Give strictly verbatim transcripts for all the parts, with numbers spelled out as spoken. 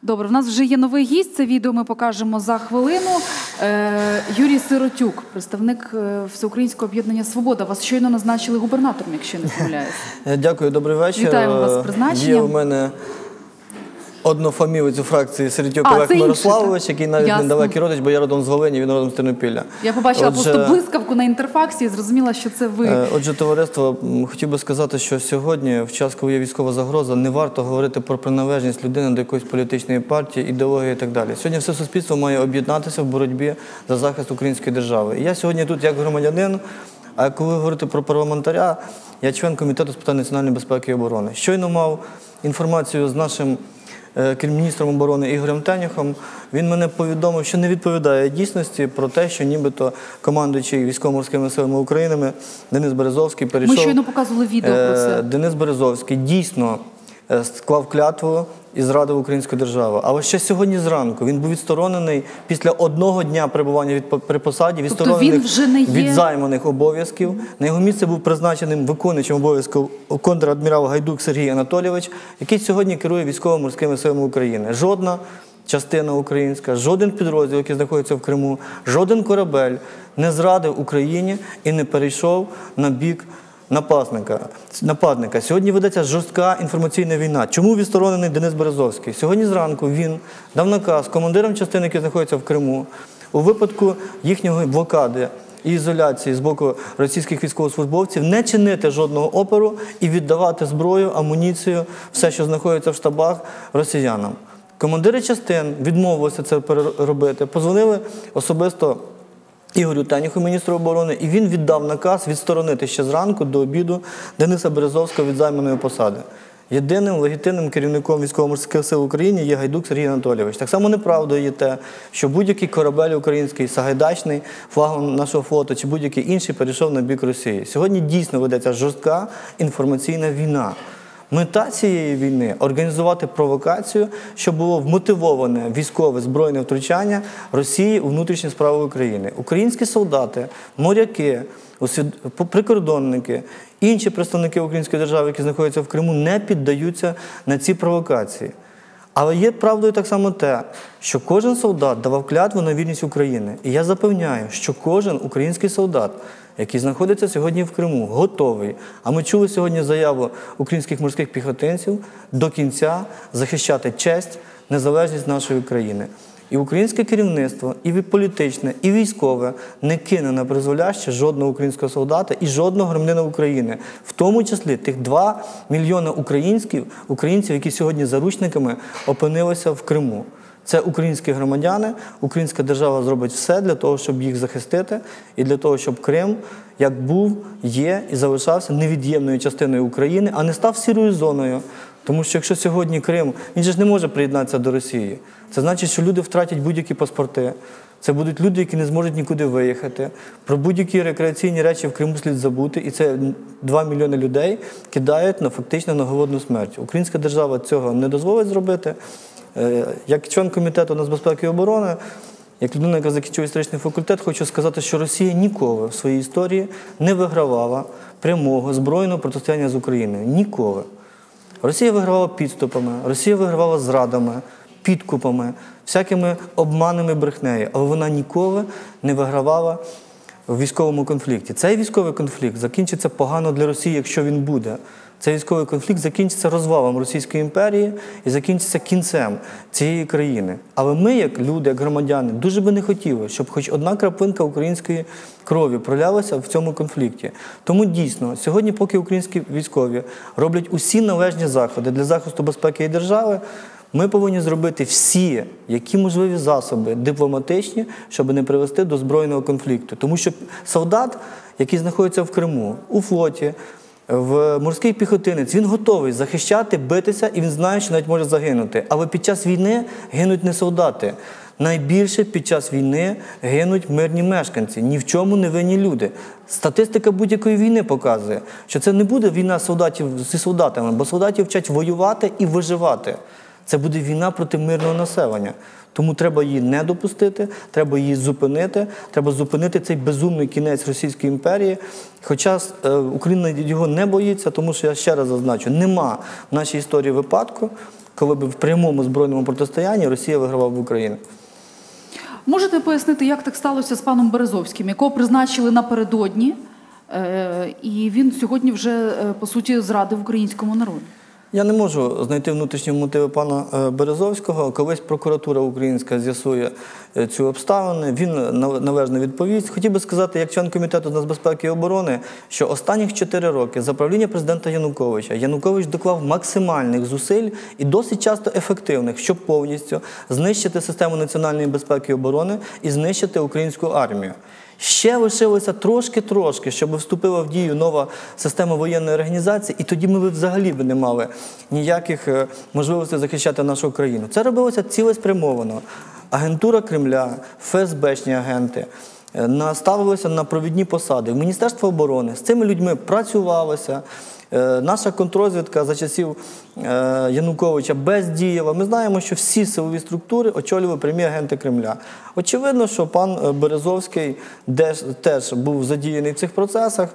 Добре, в нас вже є новий гість, це відео ми покажемо за хвилину. Е, Юрій Сиротюк, представник Всеукраїнського об'єднання «Свобода». Вас щойно назначили губернатором, якщо не помиляюсь. Дякую, добрий вечір. Вітаємо вас з призначенням. Є у мене однофамілець у фракції Сиротюк Олег Мирославович, який навіть не далекий родич, бо я родом з Волині, він родом з Тернопілля. Я побачила Отже, просто блискавку на інтерфаксі і зрозуміла, що це ви. Отже, товариство, хотів би сказати, що сьогодні, в час, коли є військова загроза, не варто говорити про приналежність людини до якоїсь політичної партії, ідеології і так далі. Сьогодні все суспільство має об'єднатися в боротьбі за захист української держави. І я сьогодні тут як громадянин, а коли говорити про парламентаря, я член Комітету з питань національної безпеки і оборони. Щойно мав інформацію з нашим міністром оборони Ігорем Теняхом. Він мене повідомив, що не відповідає дійсності про те, що нібито командуючий військово-морськими силами України Денис Березовський перейшов... Ми щойно показували відео про це. Денис Березовський дійсно склав клятву і зрадив українську державу. Але ще сьогодні зранку він був відсторонений після одного дня перебування при посаді, відсторонений від займаних обов'язків. На його місце був призначеним виконуючим обов'язків контр-адмірал Гайдук Сергій Анатолійович, який сьогодні керує військово-морськими силами України. Жодна частина українська, жоден підрозділ, який знаходиться в Криму, жоден корабель не зрадив Україні і не перейшов на бік Нападника. Нападника. Сьогодні ведеться жорстка інформаційна війна. Чому відсторонений Денис Березовський? Сьогодні зранку він дав наказ командирам частин, які знаходяться в Криму, у випадку їхньої блокади і ізоляції з боку російських військовослужбовців не чинити жодного опору і віддавати зброю, амуніцію, все, що знаходиться в штабах, росіянам. Командири частин відмовилися це робити, позвонили особисто Ігорю Теняху, міністру оборони, і він віддав наказ відсторонити ще зранку до обіду Дениса Березовського від займаної посади. Єдиним легітимним керівником військово-морських сил України є Гайдук Сергій Анатолійович. Так само неправдою є те, що будь-який корабель український, Сагайдачний, флагом нашого флоту, чи будь-який інший перейшов на бік Росії. Сьогодні дійсно ведеться жорстка інформаційна війна. Мета цієї війни – організувати провокацію, щоб було вмотивоване військове збройне втручання Росії у внутрішні справи України. Українські солдати, моряки, прикордонники, інші представники української держави, які знаходяться в Криму, не піддаються на ці провокації. Але є правдою так само те, що кожен солдат давав клятву на вірність України. І я запевняю, що кожен український солдат, який знаходиться сьогодні в Криму, готовий, а ми чули сьогодні заяву українських морських піхотинців, до кінця захищати честь, незалежність нашої країни. І українське керівництво, і політичне, і військове не кине на призволяще жодного українського солдата і жодного громадянина України. В тому числі тих два мільйони українців, українців, які сьогодні заручниками опинилися в Криму. Це українські громадяни, українська держава зробить все для того, щоб їх захистити, і для того, щоб Крим, як був, є і залишався невід'ємною частиною України, а не став сірою зоною. Тому що якщо сьогодні Крим, він же ж не може приєднатися до Росії. Це значить, що люди втратять будь-які паспорти. Це будуть люди, які не зможуть нікуди виїхати. Про будь-які рекреаційні речі в Криму слід забути. І це два мільйони людей кидають на, фактично на голодну смерть. Українська держава цього не дозволить зробити. Як член Комітету нацбезпеки і оборони, як людина, яка закінчила історичний факультет, хочу сказати, що Росія ніколи в своїй історії не вигравала прямого збройного протистояння з Україною. Ніколи. Росія вигравала підступами, Росія вигравала зрадами, підкупами, всякими обманами, брехнею, але вона ніколи не вигравала в військовому конфлікті. Цей військовий конфлікт закінчиться погано для Росії, якщо він буде. Цей військовий конфлікт закінчиться розвалом Російської імперії і закінчиться кінцем цієї країни. Але ми, як люди, як громадяни, дуже би не хотіли, щоб хоч одна краплинка української крові пролялася в цьому конфлікті. Тому дійсно, сьогодні, поки українські військові роблять усі належні заходи для захисту безпеки і держави, ми повинні зробити всі, які можливі засоби дипломатичні, щоб не привести до збройного конфлікту. Тому що солдат, який знаходиться в Криму, у флоті, в морський піхотинець, він готовий захищати, битися, і він знає, що навіть може загинути. Але під час війни гинуть не солдати. Найбільше під час війни гинуть мирні мешканці, ні в чому не винні люди. Статистика будь-якої війни показує, що це не буде війна солдатів зі солдатами, бо солдатів вчать воювати і виживати. Це буде війна проти мирного населення. Тому треба її не допустити, треба її зупинити, треба зупинити цей безумний кінець Російської імперії. Хоча Україна його не боїться, тому що, я ще раз зазначу, нема в нашій історії випадку, коли б в прямому збройному протистоянні Росія вигравала в Україні. Можете пояснити, як так сталося з паном Березовським, якого призначили напередодні, і він сьогодні вже, по суті, зрадив українському народу? Я не можу знайти внутрішні мотиви пана Березовського. Колись прокуратура українська з'ясує цю обставину, він належно відповість. Хотів би сказати, як член Комітету з нацбезпеки і оборони, що останніх чотири роки за правління президента Януковича Янукович доклав максимальних зусиль і досить часто ефективних, щоб повністю знищити систему національної безпеки і оборони і знищити українську армію. Ще лишилося трошки-трошки, щоб вступила в дію нова система воєнної організації, і тоді ми взагалі б не мали ніяких можливостей захищати нашу країну. Це робилося цілеспрямовано. Агентура Кремля, ФСБшні агенти наставилися на провідні посади. В Міністерство оборони з цими людьми працювалося. Наша контррозвідка за часів Януковича бездіяла. Ми знаємо, що всі силові структури очолювали прямі агенти Кремля. Очевидно, що пан Березовський теж був задіяний в цих процесах.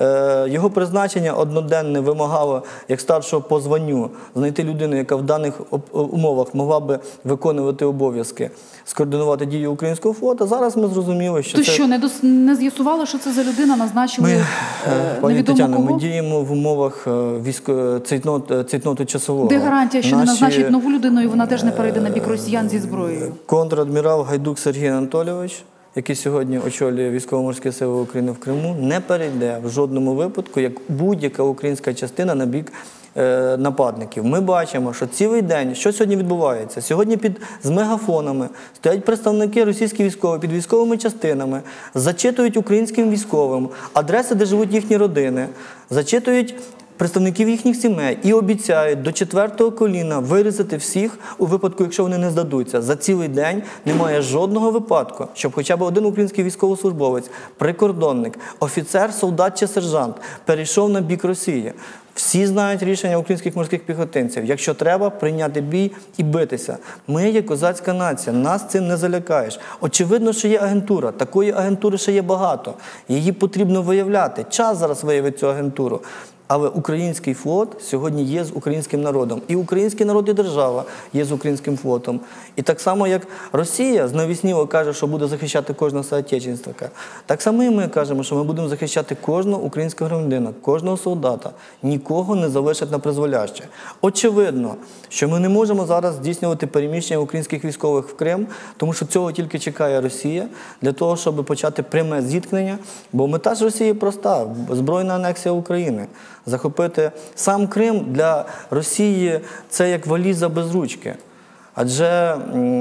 Його призначення одноденне вимагало, як старшого по званню, знайти людину, яка в даних умовах могла би виконувати обов'язки, скоординувати дії українського флоту. Зараз ми зрозуміли, що То це... що, не, дос... не з'ясувало, що це за людина, назначили ми, невідомо Тетяно, кого? Ми діємо в умовах військо... цейтноту, цейтноту часового. Де гарантія, що Наші... не назначить нову людину, і вона теж не перейде на бік росіян зі зброєю? Контр-адмірал Гайдук Сергій Анатолійович, який сьогодні очолює Військово-морські сили України в Криму, не перейде в жодному випадку, як будь-яка українська частина, на бік е, нападників. Ми бачимо, що цілий день, що сьогодні відбувається? Сьогодні під, з мегафонами стоять представники російських військових під військовими частинами, зачитують українським військовим адреси, де живуть їхні родини, зачитують представників їхніх сімей і обіцяють до четвертого коліна вирізати всіх у випадку, якщо вони не здадуться. За цілий день немає жодного випадку, щоб хоча б один український військовослужбовець, прикордонник, офіцер, солдат чи сержант перейшов на бік Росії. Всі знають рішення українських морських піхотинців. Якщо треба, прийняти бій і битися. Ми є козацька нація, нас цим не залякаєш. Очевидно, що є агентура. Такої агентури ще є багато. Її потрібно виявляти. Час зараз виявить цю агентуру. Але український флот сьогодні є з українським народом. І український народ і держава є з українським флотом. І так само, як Росія знавісніло каже, що буде захищати кожного соотечественника, так само і ми кажемо, що ми будемо захищати кожного українського громадянина, кожного солдата. Нікого не залишать на призволяще. Очевидно, що ми не можемо зараз здійснювати переміщення українських військових в Крим, тому що цього тільки чекає Росія, для того, щоб почати пряме зіткнення. Бо мета ж Росії проста – збройна анексія України. Захопити сам Крим для Росії – це як валіза без ручки. Адже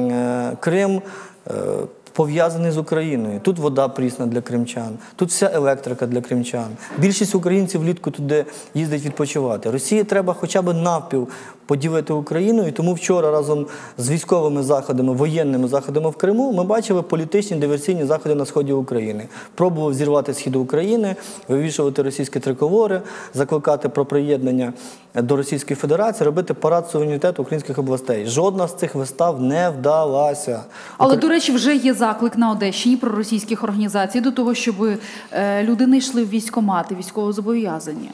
Крим пов'язаний з Україною. Тут вода прісна для кримчан, тут вся електрика для кримчан. Більшість українців влітку туди їздить відпочивати. Росії треба хоча б навпіл поділити Україну, і тому вчора разом з військовими заходами, воєнними заходами в Криму ми бачили політичні диверсійні заходи на сході України. Пробував зірвати схід України, вивішувати російські триколори, закликати про приєднання до Російської Федерації, робити парад суверенітету українських областей. Жодна з цих вистав не вдалася. Але, до речі, вже є заклик на Одещині проросійських організацій до того, щоб люди не йшли в військкомати, військовозобов'язані.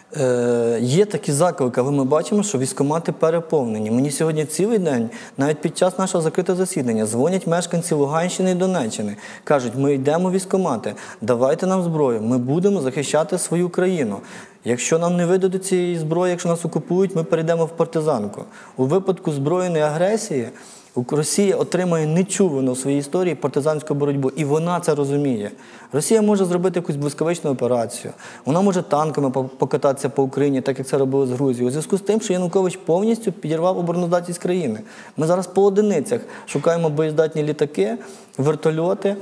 Е, є такі заклики, але ми бачимо, що військкомати переповнені. Мені сьогодні цілий день, навіть під час нашого закритого засідання, дзвонять мешканці Луганщини і Донеччини. Кажуть, ми йдемо в військкомати, давайте нам зброю, ми будемо захищати свою країну. Якщо нам не видадуть цієї зброї, якщо нас окупують, ми перейдемо в партизанку. У випадку збройної агресії Росія отримає нечувану в своїй історії партизанську боротьбу, і вона це розуміє. Росія може зробити якусь блискавичну операцію, вона може танками покататися по Україні, так як це робили з Грузією, у зв'язку з тим, що Янукович повністю підірвав обороноздатність країни. Ми зараз по одиницях шукаємо боєздатні літаки, вертольоти,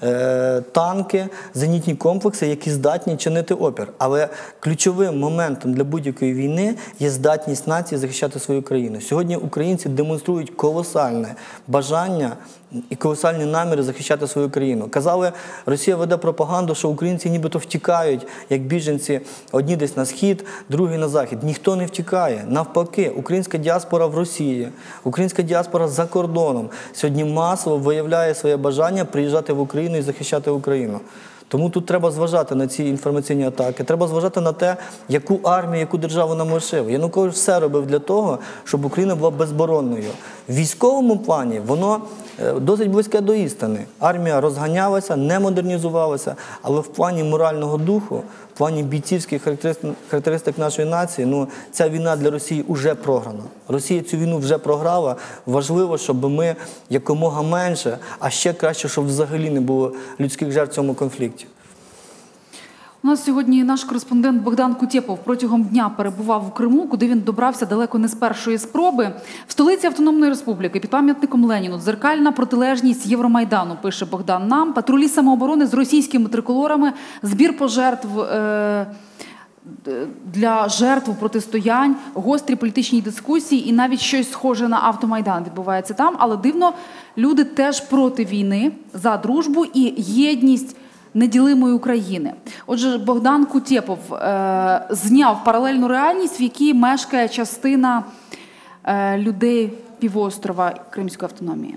танки, зенітні комплекси, які здатні чинити опір. Але ключовим моментом для будь-якої війни є здатність нації захищати свою країну. Сьогодні українці демонструють колосальне бажання і колосальні наміри захищати свою країну. Казали, Росія веде пропаганду, що українці нібито втікають, як біженці, одні десь на схід, другі на захід. Ніхто не втікає. Навпаки, українська діаспора в Росії, українська діаспора за кордоном сьогодні масово виявляє своє бажання приїжджати в Україну і захищати Україну. Тому тут треба зважати на ці інформаційні атаки, треба зважати на те, яку армію, яку державу нам лишив. Янукович все робив для того, щоб Україна була безборонною. В військовому плані воно досить близьке до істини. Армія розганялася, не модернізувалася, але в плані морального духу, в плані бійцівських характеристик нашої нації, ну, ця війна для Росії вже програна. Росія цю війну вже програла. Важливо, щоб ми якомога менше, а ще краще, щоб взагалі не було людських жертв в цьому конфлікті. У нас сьогодні наш кореспондент Богдан Кутєпов протягом дня перебував у Криму, куди він добрався далеко не з першої спроби. В столиці Автономної Республіки під пам'ятником Леніну дзеркальна протилежність Євромайдану, пише Богдан нам. Патрулі самооборони з російськими триколорами, збір пожертв е для жертв протистоянь, гострі політичні дискусії і навіть щось схоже на автомайдан відбувається там. Але дивно, люди теж проти війни, за дружбу і єдність неділимої України. Отже, Богдан Кутєпов е, зняв паралельну реальність, в якій мешкає частина е, людей півострова Кримської автономії.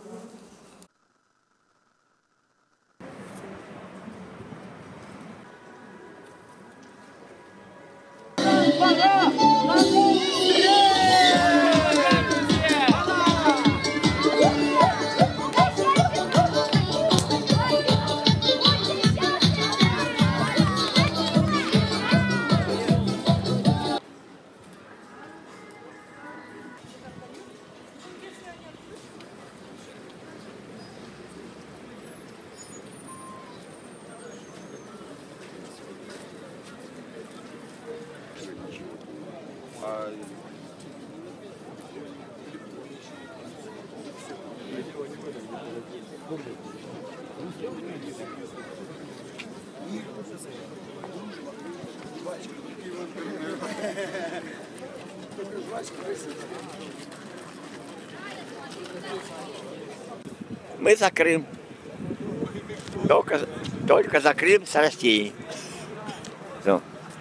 Мы за Крым. Только, только за Крым с Россией. Все.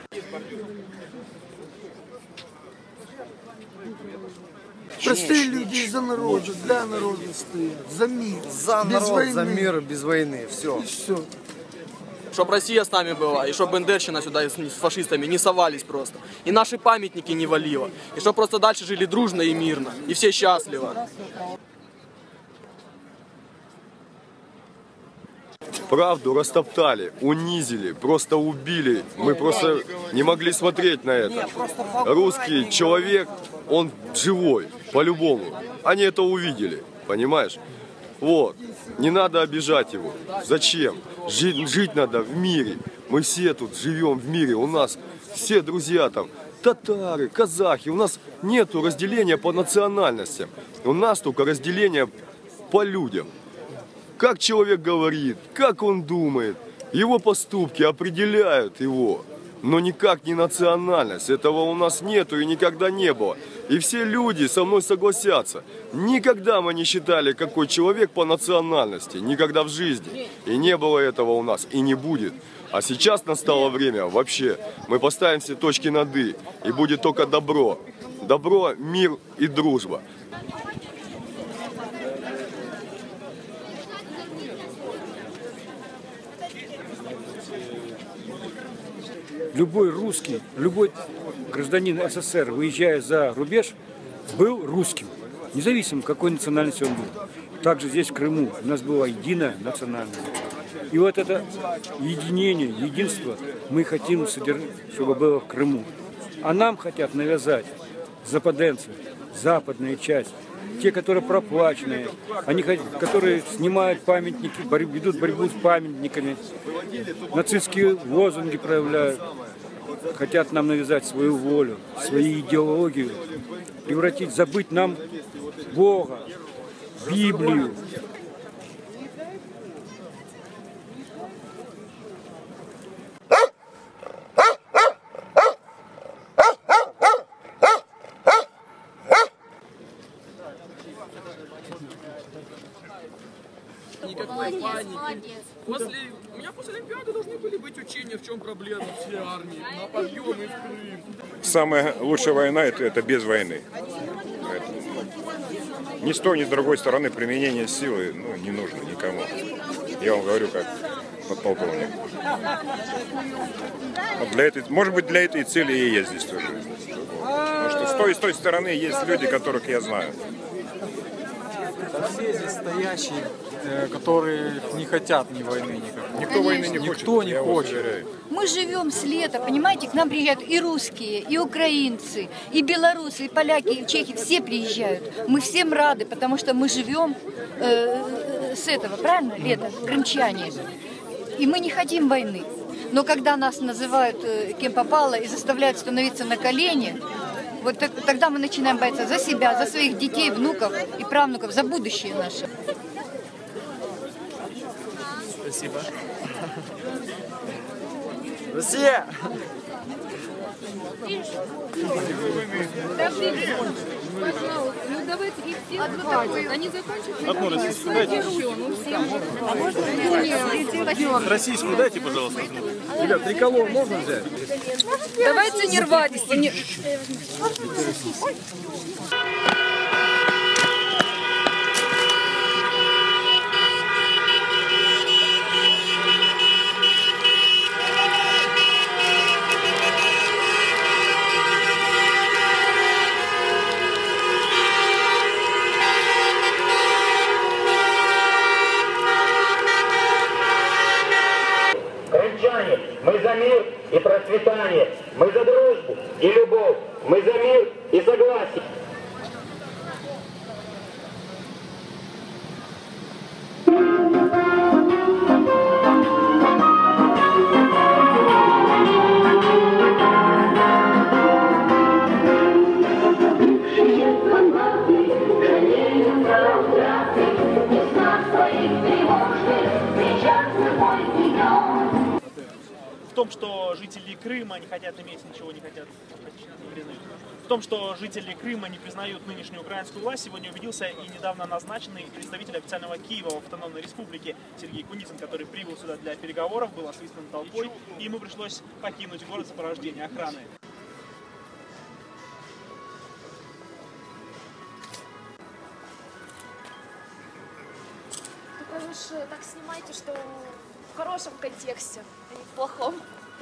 Простые люди за народ, для народа стоят, за мир. За без народ, войны. за мир, без войны, все. И все. Чтобы Россия с нами была, и чтобы бендерщина сюда с фашистами не совались просто. И наши памятники не валило. И чтобы просто дальше жили дружно и мирно. И все счастливо. Правду растоптали, унизили, просто убили. Мы просто не могли смотреть на это. Русский человек, он живой, по-любому. Они это увидели, понимаешь? Вот. Не надо обижать его. Зачем? Жить, жить надо в мире. Мы все тут живем в мире. У нас все друзья там. Татары, казахи. У нас нету разделения по национальностям. У нас только разделение по людям. Как человек говорит, как он думает, его поступки определяют его, но никак не национальность. Этого у нас нету и никогда не было. И все люди со мной согласятся. Никогда мы не считали, какой человек по национальности, никогда в жизни. И не было этого у нас, и не будет. А сейчас настало время, вообще, мы поставим все точки над «и», и будет только добро. Добро, мир и дружба. Любой русский, любой гражданин СССР, выезжая за рубеж, был русским, независимо, какой национальности он был. Также здесь, в Крыму, у нас была единая национальность. И вот это единение, единство мы хотим, чтобы было в Крыму. А нам хотят навязать западенцы, западная часть, те, которые проплаченные, они, которые снимают памятники, ведут борьбу с памятниками, нацистские лозунги проявляют, хотят нам навязать свою волю, свою идеологию, превратить, забыть нам Бога, Библию. Никакой паники. После, у меня после Олимпиады должны были быть учения, в чем проблема всей армии, на подъем и в Крым. Самая лучшая война это, это без войны. Поэтому ни с той, ни с другой стороны применение силы ну, не нужно никому. Я вам говорю как подполковник. Вот для этой, может быть, для этой цели и есть здесь тоже. Потому что с той и с той стороны есть люди, которых я знаю. Все здесь стоящие, которые не хотят ни войны никакой. Никто войны не хочет. Никто не хочет. Мы живем с лета, понимаете, к нам приезжают и русские, и украинцы, и белорусы, и поляки, и чехи, все приезжают. Мы всем рады, потому что мы живем э, с этого, правильно, лета, крымчане. И мы не хотим войны. Но когда нас называют э, кем попало и заставляют становиться на колени, вот так, тогда мы начинаем бояться за себя, за своих детей, внуков и правнуков, за будущее наше. Спасибо. Россия! Пожалуйста, ну давайте их все отхватят. Они закончатся. Одну российскую дайте. Российскую дайте, пожалуйста. Ребят, триколор можно взять? Давайте не рвать. Крымчане, мы за мир и процветание, мы за дружбу и любовь, мы за мир и согласие. В том, что жители Крыма не хотят иметь, ничего не хотят, в том, что жители Крыма не признают нынешнюю украинскую власть, сегодня убедился и недавно назначенный представитель официального Киева в Автономной Республике Сергей Куницын, который прибыл сюда для переговоров, был освистан толпой, и ему пришлось покинуть город в сопровождении охраны. Только лучше так снимайте, что в хорошем контексте, а не в плохом.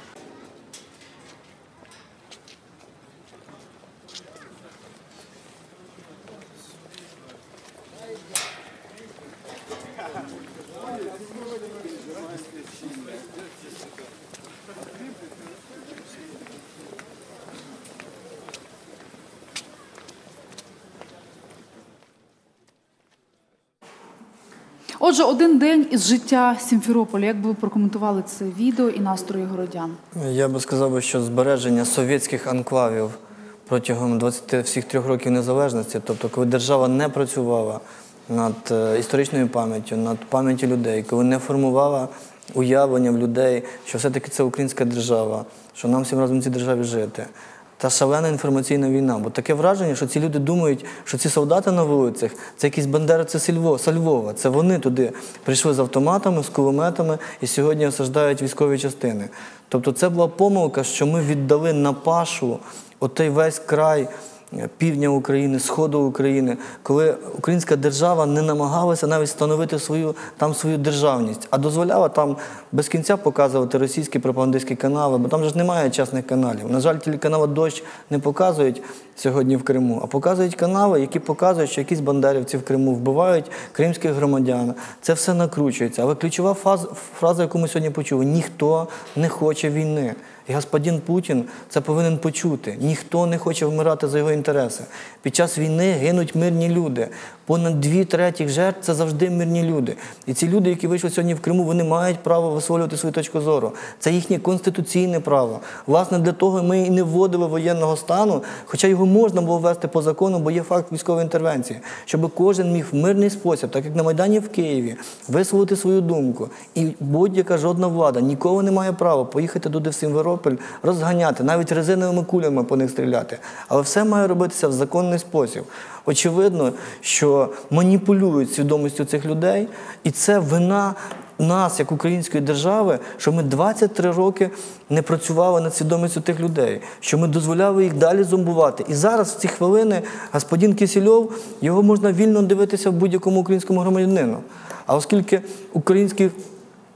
Отже, один день із життя Сімферополя. Як би ви прокоментували це відео і настрої городян? Я би сказав, що збереження совєтських анклавів протягом двадцяти всіх трьох років незалежності, тобто коли держава не працювала над історичною пам'яттю, над пам'яттю людей, коли не формувала уявлення в людей, що все-таки це українська держава, що нам всім разом в цій державі жити. Та шалена інформаційна війна. Бо таке враження, що ці люди думають, що ці солдати на вулицях – це якісь бандеровці з Львова. Це вони туди прийшли з автоматами, з кулеметами і сьогодні осаждають військові частини. Тобто це була помилка, що ми віддали на пашу отей весь край півдня України, сходу України, коли українська держава не намагалася навіть встановити свою, там свою державність, а дозволяла там без кінця показувати російські пропагандистські канали, бо там же ж немає чесних каналів. На жаль, телеканали «Дощ» не показують сьогодні в Криму, а показують канали, які показують, що якісь бандерівці в Криму вбивають кримських громадян. Це все накручується. Але ключова фраза, яку ми сьогодні почули – ніхто не хоче війни. І господин Путін це повинен почути. Ніхто не хоче вмирати за його інтереси. Під час війни гинуть мирні люди. Понад дві третіх жертв – це завжди мирні люди. І ці люди, які вийшли сьогодні в Криму, вони мають право висловлювати свою точку зору. Це їхнє конституційне право. Власне, для того ми і не вводили воєнного стану, хоча його можна було ввести по закону, бо є факт військової інтервенції. Щоб кожен міг в мирний спосіб, так як на Майдані в Києві, висловити свою думку. І будь-яка жодна влада ніколи не має права поїхати туди в Сімферополь, розганяти, навіть резиновими кулями по них стріляти. Але все має робитися в законний спосіб. Очевидно, що маніпулюють свідомістю цих людей, і це вина нас, як української держави, що ми двадцять три роки не працювали над свідомістю тих людей, що ми дозволяли їх далі зомбувати. І зараз, в ці хвилини, господин Кисельов, його можна вільно дивитися в будь-якому українському громадянину. А оскільки українські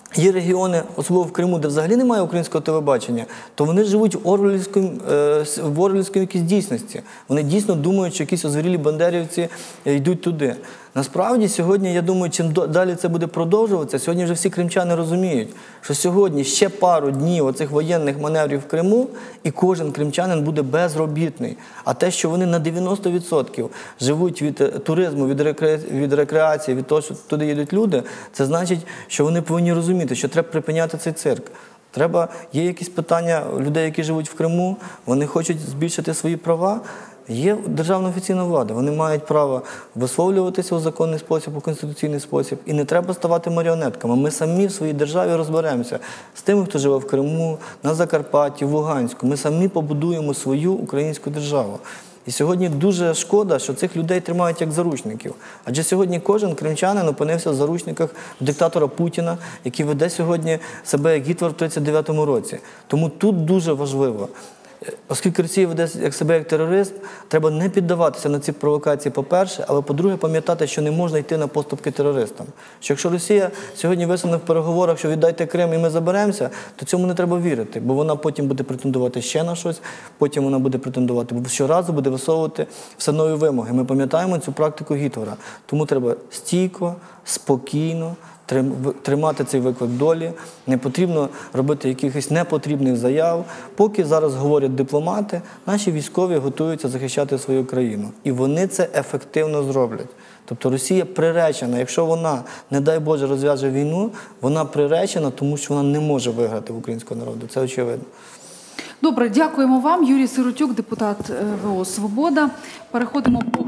є регіони, особливо в Криму, де взагалі немає українського телебачення, то вони живуть в орвелівській, в орвелівській якійсь дійсності. Вони дійсно думають, що якісь озверілі бандерівці йдуть туди. Насправді, сьогодні, я думаю, чим далі це буде продовжуватися, сьогодні вже всі кримчани розуміють, що сьогодні ще пару днів оцих воєнних маневрів в Криму, і кожен кримчанин буде безробітний. А те, що вони на дев'яносто відсотків живуть від туризму, від, рекре... від рекреації, від того, що туди їдуть люди, це значить, що вони повинні розуміти, що треба припиняти цей цирк. Треба, є якісь питання людей, які живуть в Криму, вони хочуть збільшити свої права. Є державна офіційна влада, вони мають право висловлюватися у законний спосіб, у конституційний спосіб, і не треба ставати маріонетками. Ми самі в своїй державі розберемося з тими, хто живе в Криму, на Закарпатті, в Луганську. Ми самі побудуємо свою українську державу. І сьогодні дуже шкода, що цих людей тримають як заручників. Адже сьогодні кожен кримчанин опинився в заручниках диктатора Путіна, який веде сьогодні себе як Гітлер в тридцять дев'ятому році. Тому тут дуже важливо, оскільки Росія веде себе як терорист, треба не піддаватися на ці провокації, по-перше, але, по-друге, пам'ятати, що не можна йти на поступки терористам. Що якщо Росія сьогодні висуне в переговорах, що віддайте Крим і ми заберемося, то цьому не треба вірити, бо вона потім буде претендувати ще на щось, потім вона буде претендувати, бо щоразу буде висовувати все нові вимоги. Ми пам'ятаємо цю практику Гітлера. Тому треба стійко, спокійно тримати цей виклик долі, не потрібно робити якихось непотрібних заяв. Поки зараз говорять дипломати, наші військові готуються захищати свою країну. І вони це ефективно зроблять. Тобто Росія приречена, якщо вона, не дай Боже, розв'яже війну, вона приречена, тому що вона не може виграти в українського народу. Це очевидно. Добре, дякуємо вам. Юрій Сиротюк, депутат ВО «Свобода». Переходимо по